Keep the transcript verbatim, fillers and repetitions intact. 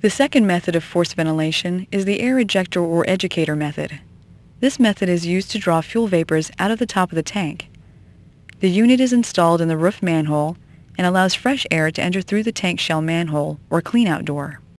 The second method of forced ventilation is the air ejector or educator method. This method is used to draw fuel vapors out of the top of the tank. The unit is installed in the roof manhole and allows fresh air to enter through the tank shell manhole or cleanout door.